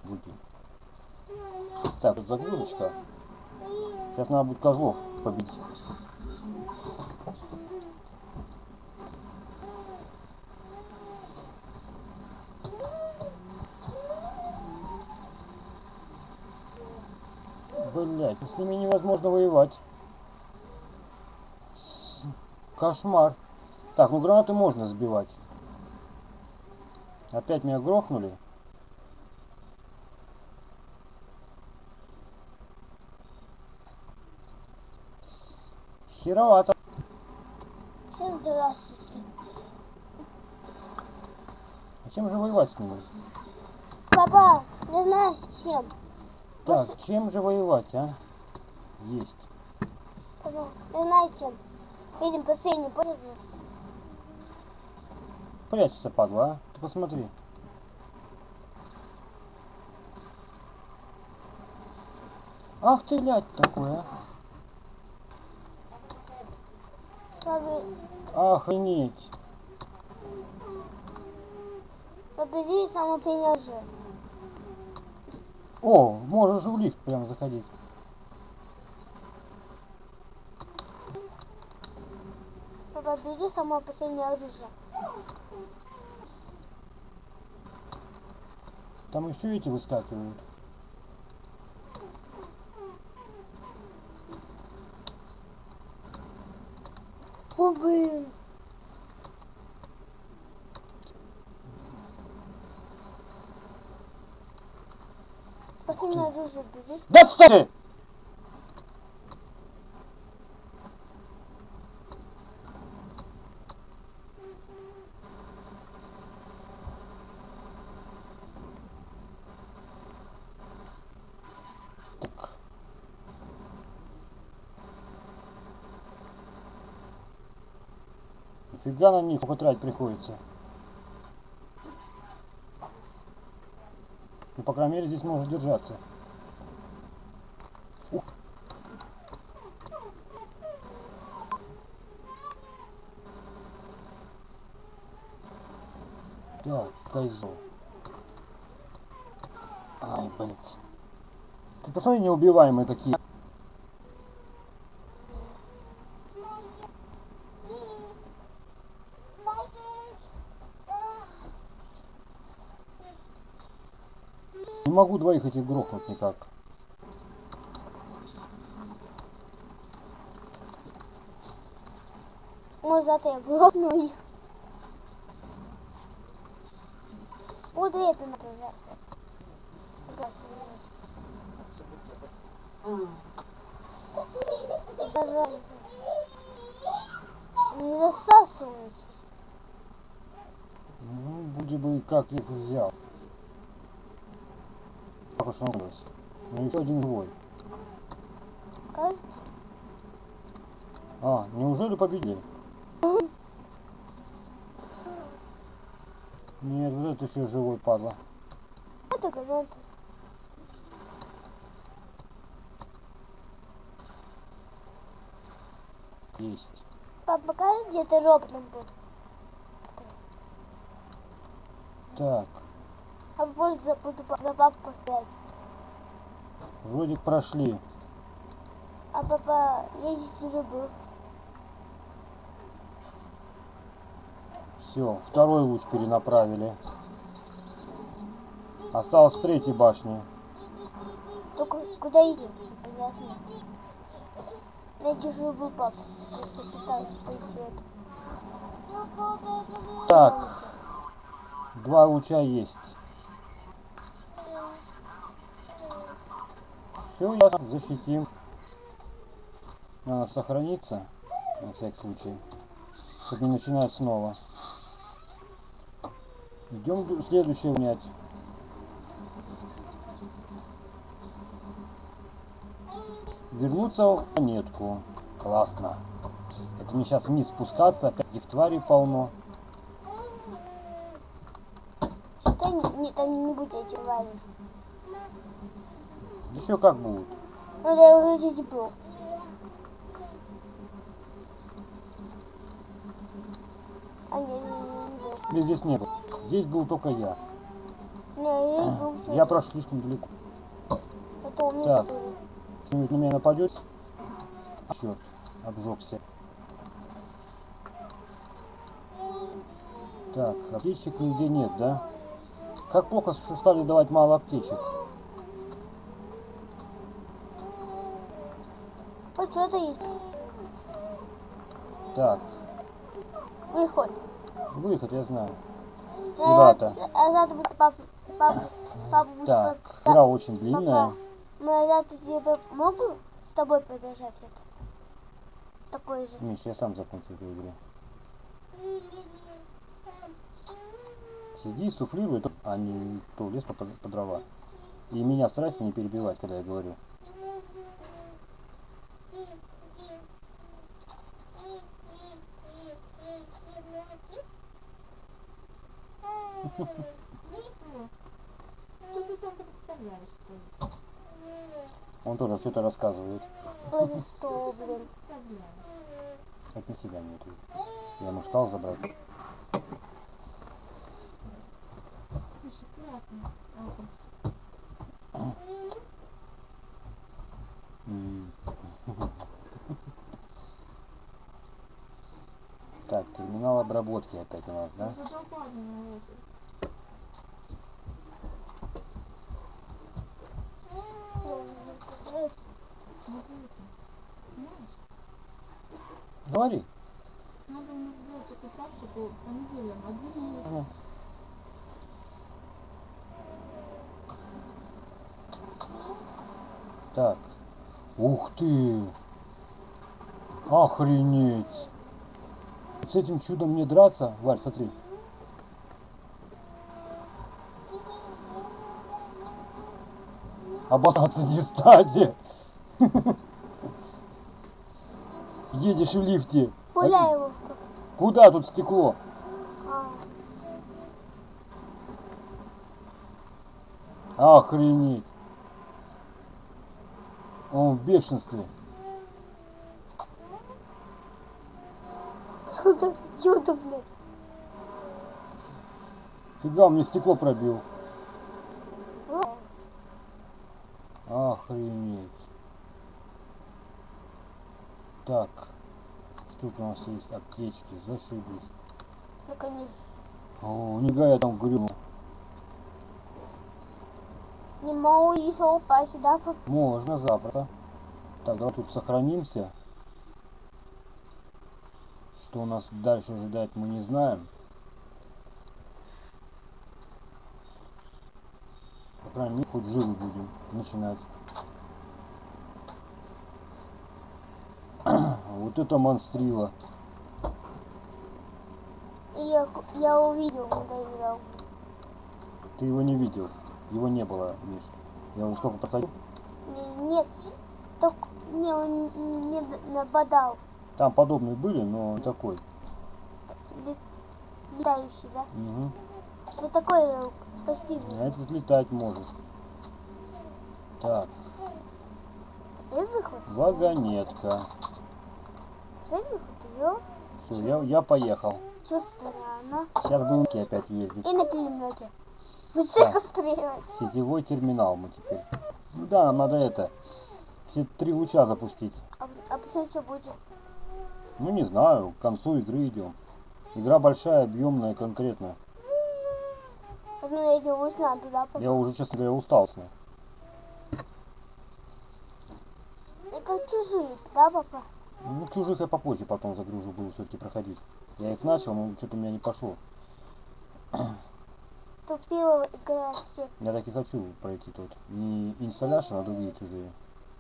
звуки. Так, тут загрузочка. Сейчас надо будет козлов победить. Блять, с ними невозможно воевать. Кошмар. Так, ну гранаты можно сбивать. Опять меня грохнули. Херовато. Всем здравствуйте. А чем же воевать с ними? Папа, не знаю с чем. Так, чем же воевать, а? Есть. Папа, не знаю с чем. Видим последний поезд. Прячься, падла, а? Ты посмотри. Ах ты, блядь, такой, а? Папа, Охренеть. побери саму тренажер. О, можешь в лифт прям заходить. Папа, бери самое последнее оружие. Там еще эти выскакивают. О, блин. Последнее оружие бери. Да отстань! Так. Нифига на них потратить приходится. Ну, по крайней мере, здесь можно держаться. Ух. Так, козел. Ай, блядь. Ты посмотри, неубиваемые какие. Не могу двоих этих грохнуть никак. Может, я грохну их. Вот это например. Даже не засасывается. Ну, вроде бы как их взял. Так уж он вырос. Но еще один живой. Кажется. А, неужели победили? Нет, вот это еще живой, падла. Это гранаты. Есть. Папа, покажи, где ты роботом был. Так, А буду за папу поставить. вроде прошли. А папа, я здесь уже был. Все, второй луч перенаправили. Осталось в третьей башне. Только куда идти? Непонятно. Я здесь уже был, папа. Я пытаюсь пойти это. Так, два луча есть. Все ясно, защитим. Надо сохраниться, на всякий случай, чтобы не начинать снова. Идем следующее унять. Вернуться в планетку. Классно. Это мне сейчас вниз спускаться, опять этих тварей полно. Там не будет эти твари. Еще как будут. Ну да, я уже здесь был. А не был. Или здесь не было. Здесь был только я. Не, я был всё Я это. прошел слишком далеко. Это у меня Так. было. Что-нибудь на меня нападет? Черт, обжегся. Так, аптечек нигде нет, да? Как плохо, что стали давать мало аптечек. Вот что-то есть. Так, Выход. выход я знаю. Куда-то. А завтра будет папа будет Так, игра очень длинная. Папа, мы завтра тебе могу с тобой продолжать это? Такой же. Миш, я сам закончу эту игру. Сиди, суфлируй, а не то лез по дрова. И меня старайся не перебивать, когда я говорю. Что ты там представляешь? Он тоже все это рассказывает. За что, блин? От на себя мне тут. Я ему стал забрать. Так, терминал обработки опять у нас, да? Говори. Надо у нас сделать эту практику по неделям. 1 месяц. Так. Ух ты! Охренеть! С этим чудом мне драться? Валь, смотри. Обоссаться не стадия. Едешь в лифте. Пуляй его. Куда тут стекло? Охренеть. Он в бешенстве. Чудо, блядь. Фига, он мне стекло пробил. Охренеть. Так. Что тут у нас есть? Аптечки. Зашибись. Наконец. О, нифига я там грю. Не могу еще упасть, да, папа? Можно запросто. Так, давай тут сохранимся. Что у нас дальше ожидает, мы не знаем. По крайней мере, хоть живы будем начинать. Вот это монстрило. И я увидел, когда играл. Ты его не видел. Его не было, Миш. Я уже сколько проходил. Нет, только мне он не нападал. Там подобные были, но не такой. Летающий, да? Угу. Не такой же, почти. А этот летать может. Так, И выход. вагонетка. И выход, ее. Все, я поехал. Что странно. Сейчас будем опять ездить. И на пулемете. Быстрее стрелять. Сетевой терминал мы теперь. Ну да, нам надо это. Все 3 луча запустить. А потом что будет? Ну не знаю, к концу игры идем. Игра большая, объемная, конкретно. Ну, эти луч надо, да, папа? Я уже, честно говоря, устал с ней. И как чужие, да, папа? Ну, чужих я попозже потом загружу, буду все-таки проходить. Я их начал, но что-то у меня не пошло. Тупила игра все. Я так и хочу пройти тут. Не инсталляшн, а другие чужие.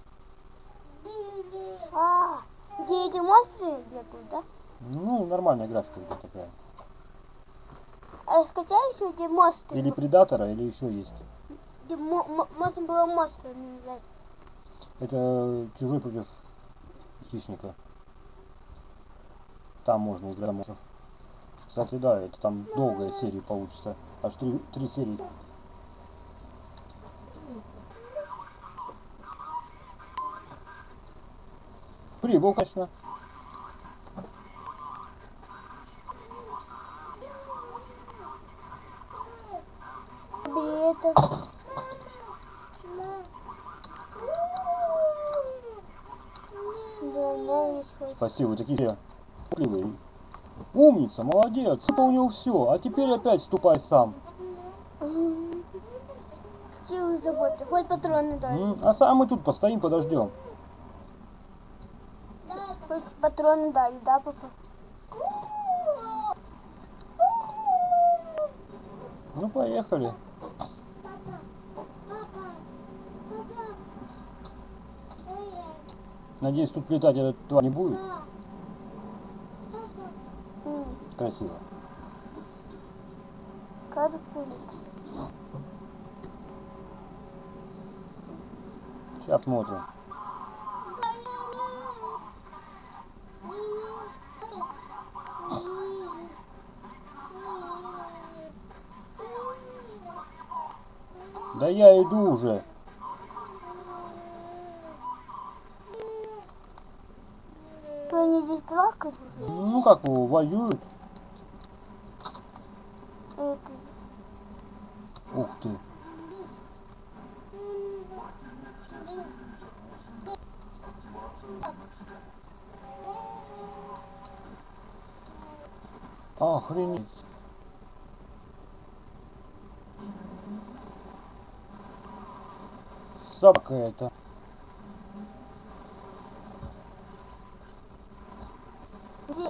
Где эти монстры бегают, да? Ну, нормальная графика вот такая. А скачай еще, где монстры. Или Предатора, или еще есть. Где можно было монстры назвать. Это чужой против хищника. Там можно играть монстров. Кстати, да, это там долгая серия получится. Аж 3 серии. Прибыл, конечно. Билет Спасибо, вы такие умные. Умница, молодец, выполнил все, а теперь опять ступай сам. Силы заботы, хоть патроны дали. А сам мы тут постоим, подождем. Хоть патроны дали, да, папа? Ну, поехали. Надеюсь, тут летать этот тварь не будет. Красиво. Кажется, нет. Сейчас смотрим. Да я иду уже. То они здесь плакают уже? Ну как воюют. Это... Ух ты. Охренеть. Собака это. Где...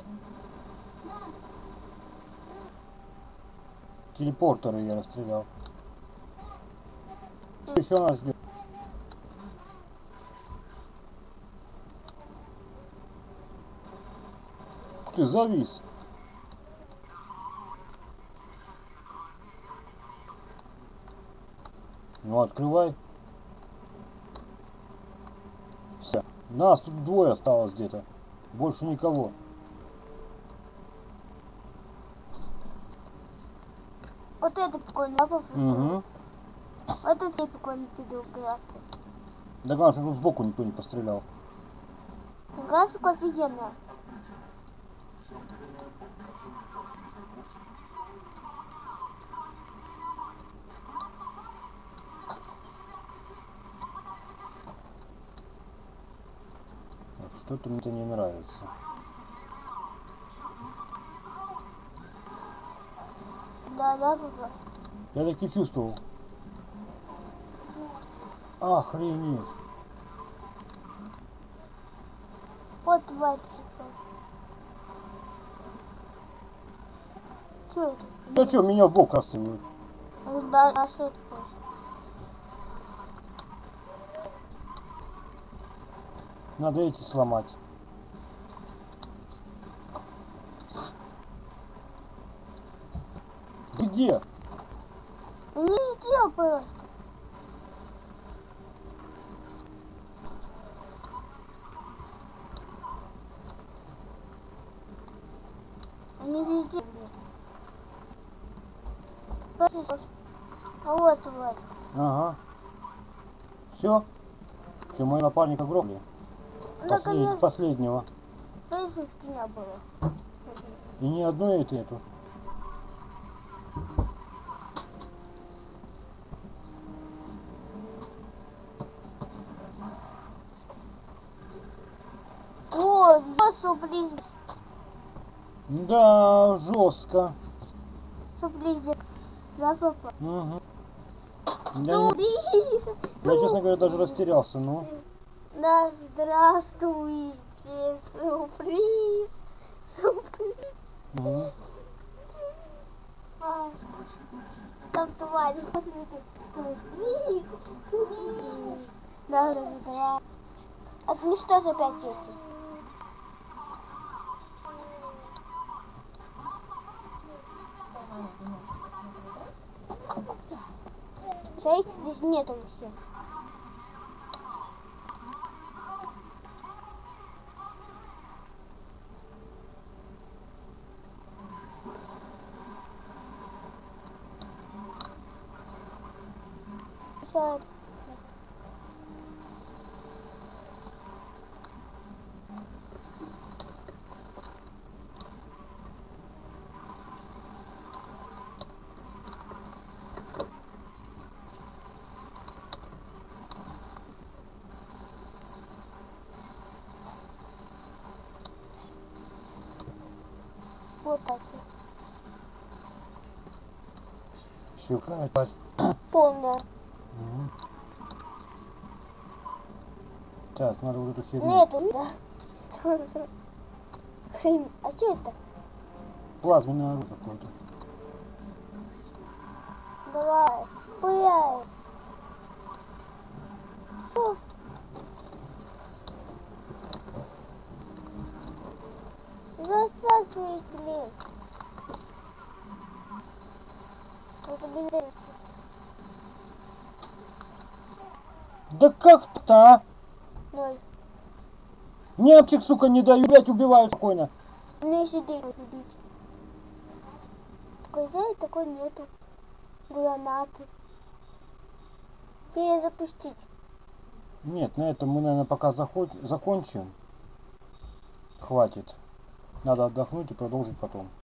Телепортеры я расстрелял. Что еще нас ждет? Ух ты, завис. Ну открывай. Все. Нас тут двое осталось где-то. Больше никого. Вот это прикольно, да, папа? Угу. Вот это все прикольно видео график. Да главное, чтобы тут сбоку никто не пострелял. График офигенный. Что-то мне это не нравится. Да, да, папа. Я так и чувствовал. Охренеть. Вот тварь. Что это? Да что, меня в бок расстреливают? Да, а что это такое? Надо эти сломать. Где? Не видел просто. Они везде. А вот. Ага. Все? Что, моего напарника гробли? Наконец, Последнего. слышишь, не было. И ни одной эту. О, сюрприз. Да, жестко. Сюрприз. Да, папа? Угу. Сюрприз. Я, честно говоря, даже растерялся, ну. Да, здравствуйте. Сюрприз. Сюрприз. Угу. Там тварь. Сюрприз. Да. А ты что же опять эти? Шейк здесь нету всех. Все. Прошивка. Полная. Мгм. Так, надо вот эту херню. Нету, да. Хрень. А что это? Плазменное оружие какое-то. Давай. Пыляй. Фу. Засасывайте лень. Это блин. Да как-то, а? Ноль. Немчик, сука, не даю, блять, убиваю спокойно. Мне сюда убить. Такой, знаете, такой нету. Гранаты. Перезапустить. Нет, на этом мы, наверное, пока закончим. Хватит. Надо отдохнуть и продолжить потом.